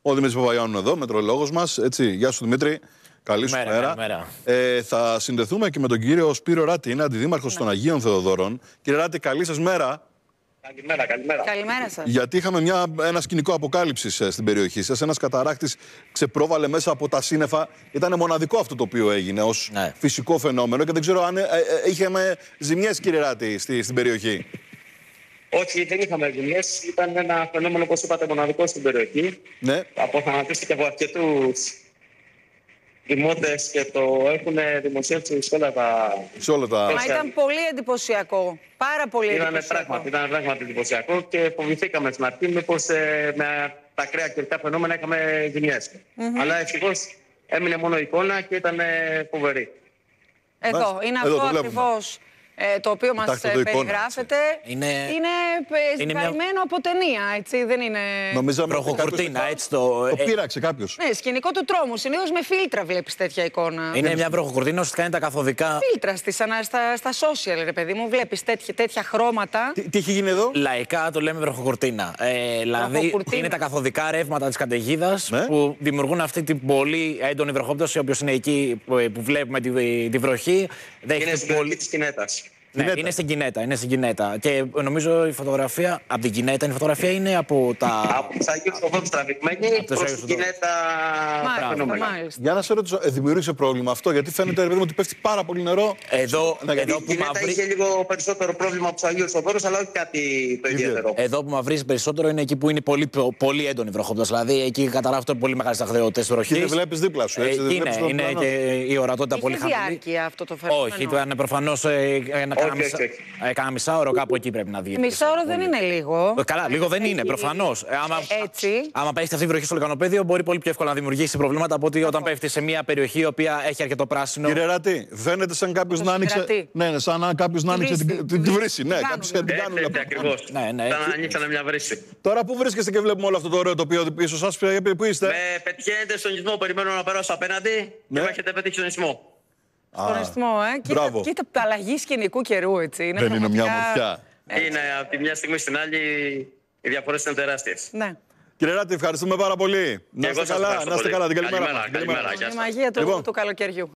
Ο Δημήτρης Παπαϊάννου εδώ, μετρολόγος μας. Γεια σου Δημήτρη. Καλή σου μέρα. Θα συνδεθούμε και με τον κύριο Σπύρο Ράτη, είναι αντιδήμαρχος των Αγίων Θεοδωρών. Κύριε Ράτη, καλή σας μέρα. Καλημέρα. Καλημέρα σας. Γιατί είχαμε ένα σκηνικό αποκάλυψης στην περιοχή σας. Ένας καταρράκτης ξεπρόβαλε μέσα από τα σύννεφα. Ήταν μοναδικό αυτό το οποίο έγινε ως φυσικό φαινόμενο και δεν ξέρω αν είχαμε ζημιές, κύριε Ράτη, στην περιοχή. Όχι, δεν είχαμε ζημιές. Ήταν ένα φαινόμενο, όπως είπατε, μοναδικό στην περιοχή. Ναι. Αποθανατίστηκε από αρκετούς δημότες και το έχουν δημοσιεύσει σε όλα τα... Μα ήταν πολύ εντυπωσιακό. Πάρα πολύ εντυπωσιακό. Ήταν πράγματι εντυπωσιακό και φοβηθήκαμε στην αρχή μήπως με τα ακραία καιρικά φαινόμενα είχαμε ζημιές. Αλλά ευτυχώς έμεινε μόνο εικόνα και ήταν φοβερή. Εδώ, είναι αυτό ακριβώς το οποίο μας περιγράφεται. Είναι βγαλμένο από ταινία, έτσι, δεν είναι... Νομίζω βροχοκουρτίνα, έτσι το πείραξε κάποιος. Ναι, σκηνικό του τρόμου. Συνήθως με φίλτρα βλέπεις τέτοια εικόνα. Είναι μια βροχοκουρτίνα, ουσιαστικά είναι τα καθοδικά. Φίλτρα στα social, ρε παιδί μου, βλέπεις τέτοια χρώματα. Τι έχει γίνει εδώ? Λαϊκά το λέμε βροχοκουρτίνα. Δηλαδή είναι τα καθοδικά ρεύματα της καταιγίδας που δημιουργούν αυτή την πολύ έντονη βροχόπτωση, όπως είναι εκεί που βλέπουμε τη βροχή. Είναι στην περιοχή της Κινέτας. Ναι, είναι στην Κινέτα. Και νομίζω η φωτογραφία από την Κινέτα, η φωτογραφία είναι από τα... Από τους Αγίους Οδόρους τραβηγμένη προς την Κινέτα. Για να σε ρωτήσω, δημιούργησε πρόβλημα αυτό, γιατί φαίνεται ότι πέφτει πάρα πολύ νερό. Εδώ η Κινέτα είχε λίγο περισσότερο πρόβλημα από τους Αγίους Οδόρους, αλλά όχι κάτι το ιδιαίτερο. Εδώ που μαυρίζει περισσότερο είναι εκεί που είναι πολύ έντονη βροχόπτωση. Δηλαδή εκεί καταγράφονται πολύ μεγάλες αχθεότητες βροχής. Και βλέπεις δίπλα σου, έτσι. Είναι και η ορατότητα πολύ χαμηλή. Είχε διάρκεια αυτό το φαινόμενο? Όχι, ήταν προφανώς κάνα μισάωρο κάπου εκεί πρέπει να βγει. Μισάωρο δεν είναι λίγο. Καλά, λίγο δεν είναι, προφανώς. Άμα πέφτει αυτή η βροχή στο λεκανοπέδιο, μπορεί πολύ πιο εύκολα να δημιουργήσει προβλήματα από ότι όταν πέφτει σε μια περιοχή η οποία έχει αρκετό πράσινο. Κύριε Ράτη, φαίνεται σαν κάποιος να άνοιξε. Ναι, σαν να κάποιος να άνοιξε τη βρύση. Ναι, κάποιος την κάνουν. Ακριβώς. Σαν να ανοίξανε μια βρύση. Τώρα πού βρίσκεστε και βλέπουμε όλο αυτό το ωραίο τοπίο πίσω σας, πού είστε? Με πετυχαίνετε στον ισμό, περιμένω να περάσω απέναντι και με έχετε πετύχει στον ισμό. Στον ισμό, κοίτα αλλαγή σκηνικού καιρού, έτσι. Δεν είναι μια ομορφιά? Είναι από τη μια στιγμή στην άλλη, οι διαφορές είναι τεράστιες. Ναι. Κύριε Ράτη, ευχαριστούμε πάρα πολύ. Να είστε καλά, την καλημέρα. Καλημέρα. Η μαγεία του καλοκαιριού.